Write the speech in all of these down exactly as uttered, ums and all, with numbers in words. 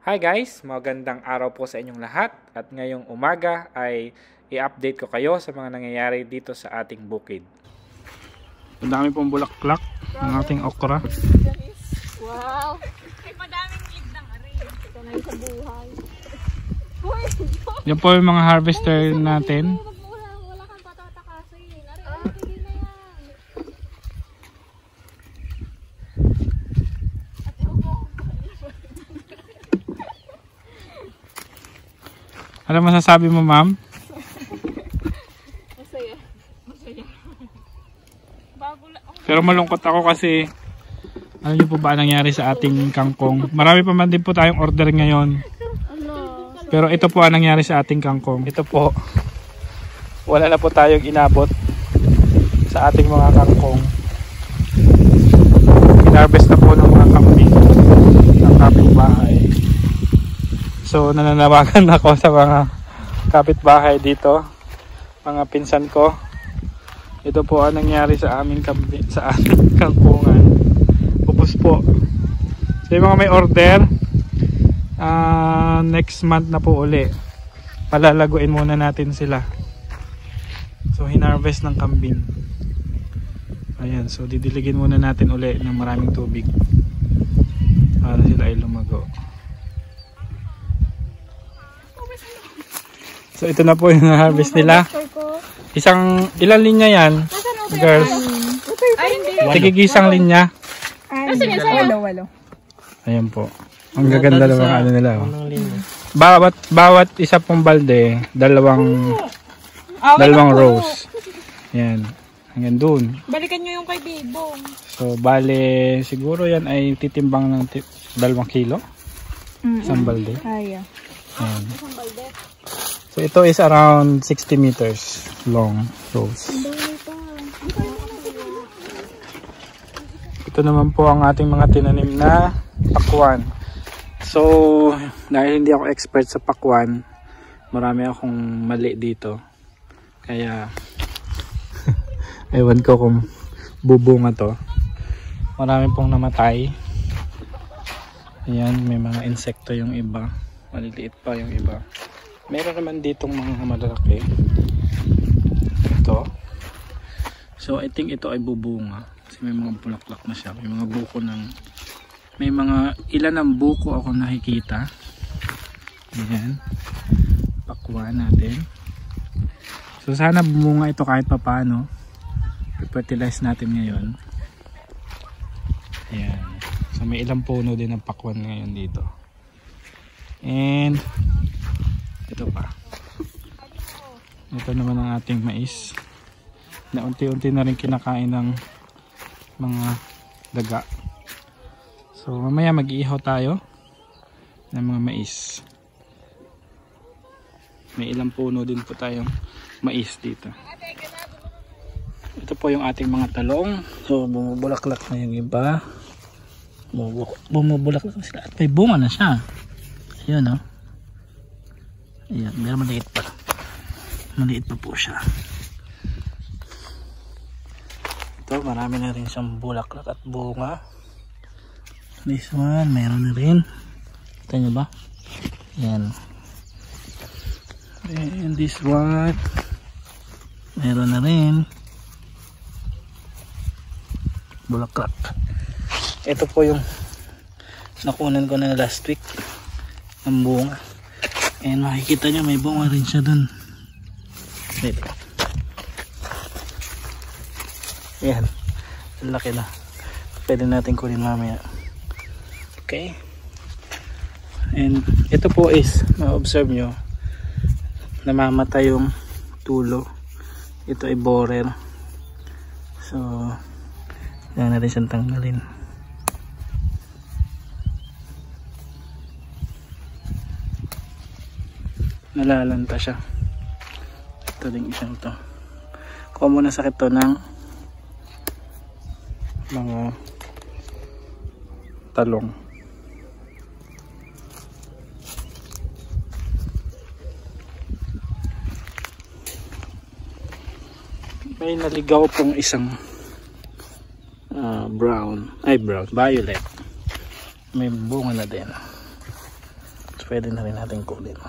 Hi guys! Magandang araw po sa inyong lahat at ngayong umaga ay i-update ko kayo sa mga nangyayari dito sa ating bukid. Ang dami pong bulaklak ng ating okra. Wow! Ay madaming lead ng ari. Ito na yung sa buhay. Yan po yung mga harvester natin. Wala, wala kang patatakasin. Ari, ari, tigil na yan. At ewan ko. Ano masasabi mo, ma'am? Masaya. Masaya. Bago lang. Pero malungkot ako kasi ano niyo po ba nangyari sa ating kangkong? Marami pa man din po tayong order ngayon. Pero ito po ang nangyari sa ating kangkong. Ito po. Wala na po tayong inabot sa ating mga kangkong. Inharvest na po ng mga kambing ng kapitbahay. So nananawagan ako sa mga kapitbahay dito, mga pinsan ko. Ito po ang nangyari sa aming kambing, sa aming kangkungan. Upos po. So yung mga may order, uh, next month na po uli. Palalaguin muna natin sila. So hinarvest ng kambing. Ayan, so didiligin muna natin uli ng maraming tubig para sila ay lumago. So ito na po yung harvest nila. Isang, ilang linya yan? Girls? Ay, hindi. Tigigisang linya. Kasi yan sa'yo. Walo, walo. Ayan po. Ang gaganda ng mga ano nila. Oh. Bawat, bawat isa pong balde, dalawang, dalawang rows. Ayan. Hanggang dun. Balikan nyo yung kay Bibong. So bale, siguro yan ay titimbang ng dalawang kilo. Isang balde. Kaya. Ayan. So ito is around sixty meters long rows. Ito naman po ang ating mga tinanim na pakwan. So dahil hindi ako expert sa pakwan, marami akong mali dito. Kaya ewan ko kung bubunga to. Marami pong namatay. Ayan, may mga insekto yung iba. Maliliit pa yung iba. Meron naman ditong mga malalaki. Ito. So I think ito ay bubunga. Kasi may mga bulaklak na siya. May mga buko ng... May mga ilan ng buko ako nakikita. Ayan. Pakwa natin. So sana bumunga ito kahit papaano. I-fertilize natin ngayon. Ayan. So may ilang puno din ng pakwan ngayon dito. And ito pa. Ito naman ang ating mais na unti-unti na rin kinakain ng mga daga. So mamaya mag-iihaw tayo ng mga mais. May ilang puno din po tayong mais dito. Ito po yung ating mga talong. So bumubulaklak na yung iba. Bumubulaklak na sila at may bunga na siya. Ayan o. Oh. Ayan, meron maliit pa. Maliit pa po siya. Ito, marami na rin siyang bulaklak at bunga. This one, meron na rin. Kita nyo ba? Ayan. And this one, meron na rin. Bulaklak. Ito po yung nakunan ko na last week. Ang bunga. Ayan, makikita nyo may bunga rin siya dun. Wait. Ayan, laki na. Pwede natin kunin mamaya. Okay. And ito po is, ma-observe nyo, namamatay yung tulo. Ito ay borer. So kailangan natin siyang tanggalin. Nalalanta siya. Ito din isang to. Common na sakit to ng mga talong. May naligaw pong isang uh, brown, ay brown, violet. May bunga na din. pwede na rin natin kunin.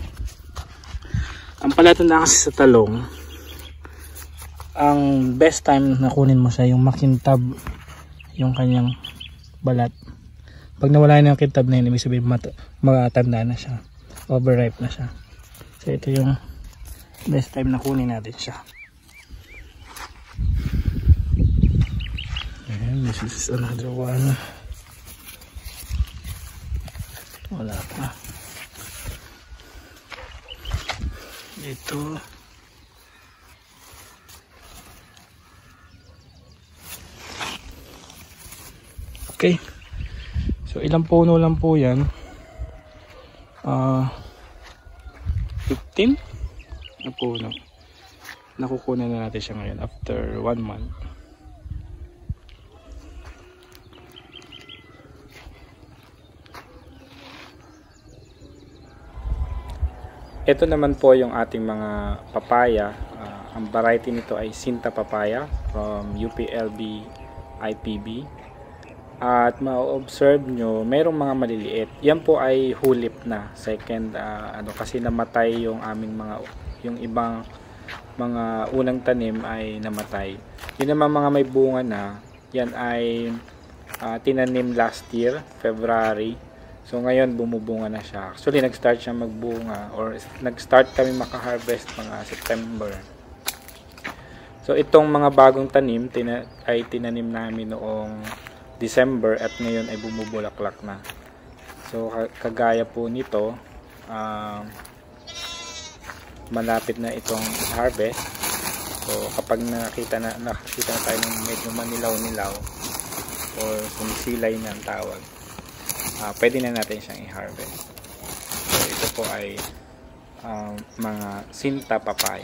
Ang palatandaan kasi sa talong, ang best time na kunin mo siya yung makintab yung kanyang balat. Pag nawala na yung kintab na yun, ibig sabihin matatanda na siya, overripe na siya. So ito yung best time na kunin natin siya. Ayan, this is another one. Wala pa. Ito. Okay. So ilang puno lang po yan? Uh, fifteen na puno. Nakukunan na natin siya ngayon after one month. Ito naman po yung ating mga papaya. Uh, ang variety nito ay Sinta papaya from U P L B I P B. At ma-observe nyo, mayroong mga maliliit. Yan po ay hulip na. Second, uh, ano kasi namatay yung aming mga, yung ibang mga unang tanim ay namatay. Yun naman mga may bunga na, yan ay uh, tinanim last year, February. So ngayon bumubunga na siya. Actually nag-start siya magbunga or nag-start kami maka-harvest mga September. So itong mga bagong tanim tina ay tinanim namin noong December at ngayon ay bumubulaklak na. So kagaya po nito, uh, malapit na itong harvest. So kapag nakita na nakita na tayo ng medyo manilaw-nilaw or sumisilay na ang tawag, uh, pwede na natin siyang i-harvest. So ito po ay uh, mga Sinta papaya.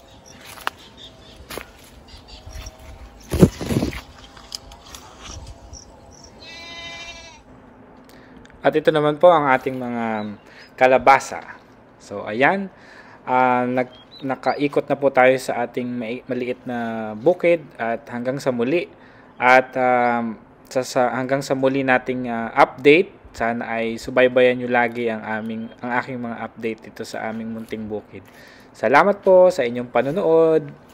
At ito naman po ang ating mga kalabasa. So ayan, uh, nag, nakaikot na po tayo sa ating maliit na bukid at hanggang sa muli. At um, sa, sa, hanggang sa muli nating uh, update, sana ay subaybayan nyo lagi ang, aming, ang aking mga update dito sa aming munting bukid. Salamat po sa inyong panonood.